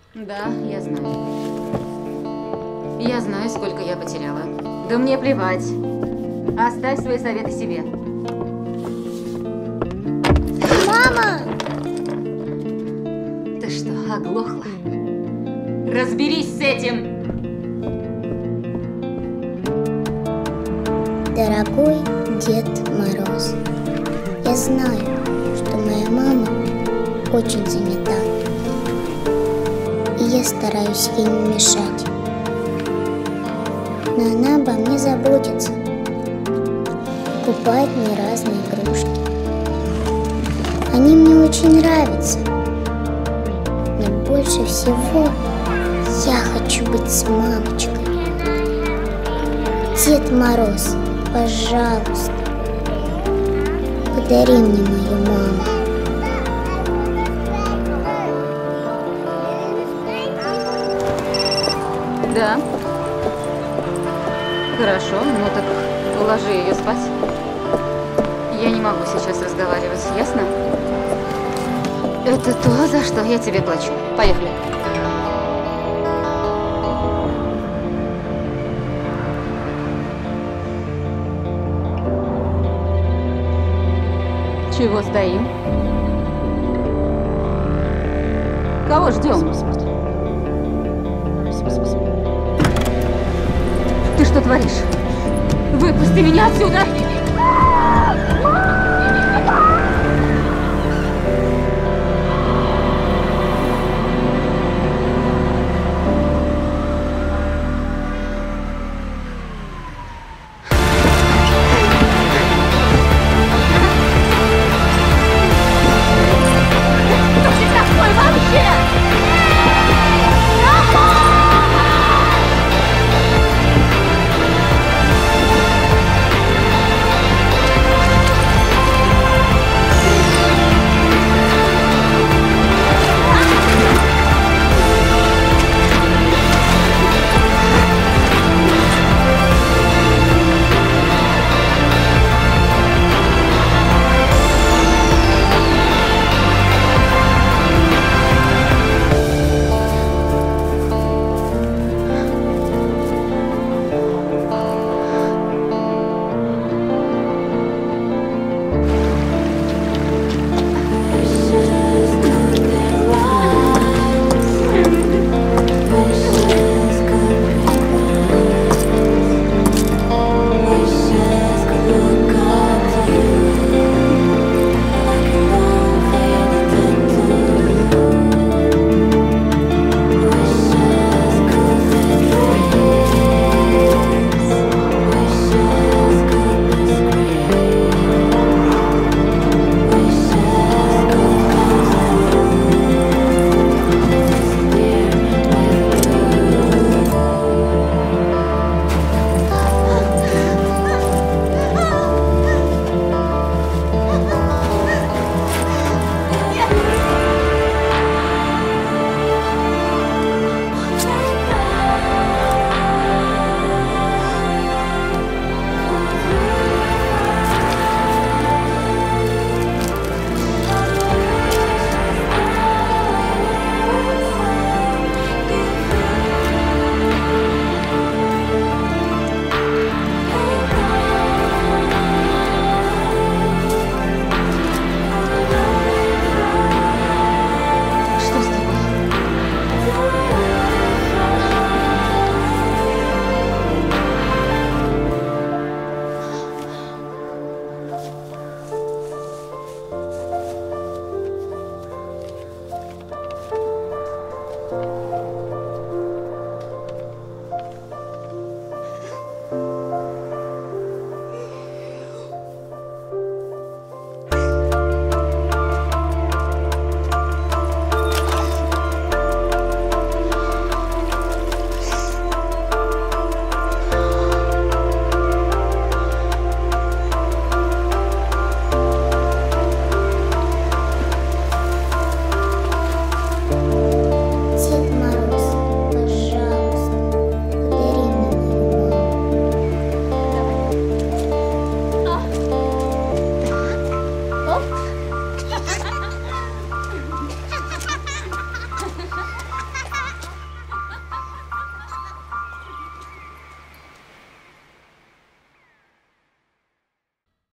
Да, я знаю. Я знаю, сколько я потеряла. Да мне плевать. Оставь свои советы себе. Мама! Ты что, оглохла? Разберись с этим! Дорогой Дед Мороз, я знаю, что моя мама очень занята, и я стараюсь ей не мешать. Но она обо мне заботится, покупает мне разные игрушки. Они мне очень нравятся, но больше всего я хочу быть с мамочкой. Дед Мороз, пожалуйста, подари мне мою маму. Да. Хорошо, ну так уложи ее спать. Я не могу сейчас разговаривать, ясно? Это то, за что я тебе плачу. Поехали. Чего стоим? Кого ждем? Ты что творишь? Выпусти меня отсюда!